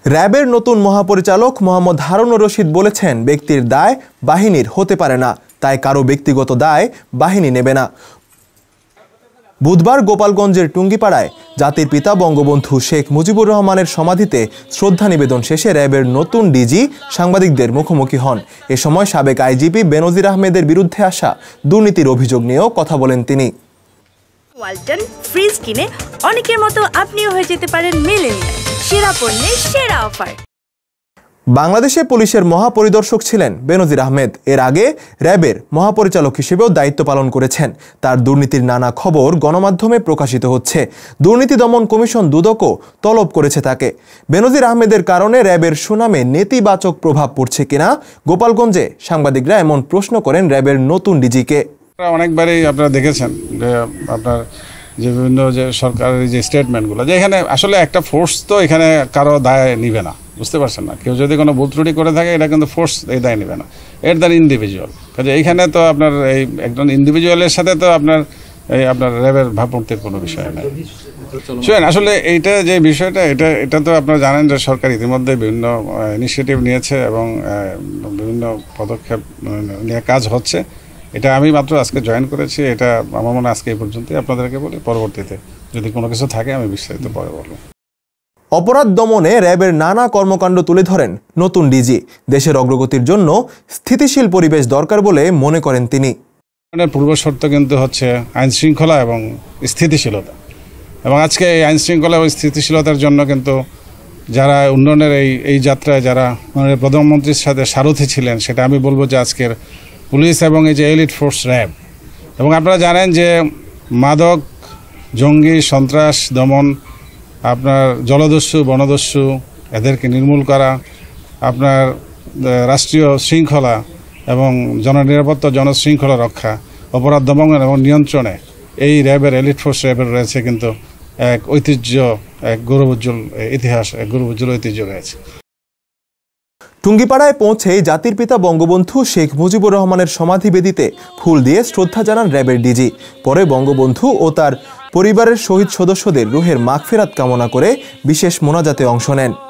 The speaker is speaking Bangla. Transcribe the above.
র্যাবের নতুন মহাপরিচালক মোহাম্মদ হারুনুর রশিদ বলেছেন, ব্যক্তির দায় বাহিনীর হতে পারে না, তাই কারো ব্যক্তিগত দায় বাহিনী নেবে না। বুধবার গোপালগঞ্জের টুঙ্গিপাড়ায় জাতির পিতা বঙ্গবন্ধু শেখ মুজিবুর রহমানের সমাধিতে শ্রদ্ধা নিবেদন শেষে র্যাবের নতুন ডিজি সাংবাদিকদের মুখোমুখি হন। এ সময় সাবেক আইজিপি বেনজির আহমেদের বিরুদ্ধে আসা দুর্নীতির অভিযোগ নিয়েও কথা বলেন তিনি। ওয়ালটন ফ্রিজ কিনে অনেকের মতো আপনিও হয়ে যেতে পারেন মিলেনিয়াল। সেরা পণ্যের সেরা অফার। বাংলাদেশে পুলিশের মহাপরিদর্শক ছিলেন বেনজির আহমেদ। এর আগে র্যাবের মহাপরিচালক হিসেবেও দায়িত্ব পালন করেছেন। তার দুর্নীতির নানা খবর গণমাধ্যমে প্রকাশিত হচ্ছে। দুর্নীতি দমন কমিশন দুদকও তলব করেছে তাকে। বেনজির আহমেদের কারণে র্যাবের সুনামে নেতিবাচক প্রভাব পড়ছে কিনা গোপালগঞ্জে সাংবাদিকরা এমন প্রশ্ন করেন র্যাবের নতুন ডিজিকে। অনেকবারই আপনারা দেখেছেন যে আপনার যে বিভিন্ন যে সরকারের যে স্টেটমেন্টগুলো, যে এখানে আসলে একটা ফোর্স তো এখানে কারো দায় নিবে না, বুঝতে পারছেন না? কেউ যদি কোনো ভুল ত্রুটি করে থাকে এটা কিন্তু ফোর্স এই দায় নিবে না, এর দ্বারা ইন্ডিভিজুয়াল। কাজে এইখানে তো আপনার এই একজন ইন্ডিভিজুয়ালের সাথে তো আপনার র্যাবের ভাবমূর্তির কোনো বিষয় নেই। শুনেন, আসলে এইটা যে বিষয়টা এটা তো আপনারা জানেন যে সরকার ইতিমধ্যে বিভিন্ন ইনিশিয়েটিভ নিয়েছে এবং বিভিন্ন পদক্ষেপ নিয়ে কাজ হচ্ছে। এটা আমি মাত্র আজকে জয়েন করেছি। এটা আমার মনে আজকে এই পর্যন্তই আপনাদেরকে বলি, পরবর্তীতে যদি কোনো কিছু থাকে আমি বিস্তারিত পরে বলবো। অপরাধ দমনে র্যাবের নানা কর্মকাণ্ড তুলে ধরেন নতুন ডিজি। দেশের অগ্রগতির জন্য স্থিতিশীল পরিবেশ দরকার বলে মনে করেন তিনি। পূর্ব শর্ত কিন্তু হচ্ছে আইন শৃঙ্খলা এবং স্থিতিশীলতা, এবং আজকে এই আইন শৃঙ্খলা এবং স্থিতিশীলতার জন্য কিন্তু যারা উন্নয়নের এই যাত্রায় যারা প্রধানমন্ত্রীর সাথে সারথি ছিলেন, সেটা আমি বলবো যে আজকের পুলিশ এবং এই যে এলিট ফোর্স র্যাব। এবং আপনারা জানেন যে মাদক, জঙ্গি, সন্ত্রাস দমন, আপনার জলদস্যু, বনদস্যু এদেরকে নির্মূল করা, আপনার রাষ্ট্রীয় শৃঙ্খলা এবং জননিরাপত্তা, জনশৃঙ্খলা রক্ষা, অপরাধ দমন এবং নিয়ন্ত্রণে এই র্যাবের এলিট ফোর্স র্যাবের রয়েছে কিন্তু এক ঐতিহ্য, এক গৌরবোজ্জ্বল ইতিহাস, এক গৌরবোজ্জ্বল ঐতিহ্য রয়েছে। টুঙ্গিপাড়ায় পৌঁছেই জাতির পিতা বঙ্গবন্ধু শেখ মুজিবুর রহমানের সমাধিবেদিতে ফুল দিয়ে শ্রদ্ধা জানান র্যাবের ডিজি। পরে বঙ্গবন্ধু ও তার পরিবারের শহীদ সদস্যদের রুহের মাগফিরাত কামনা করে বিশেষ মোনাজাতে অংশ নেন।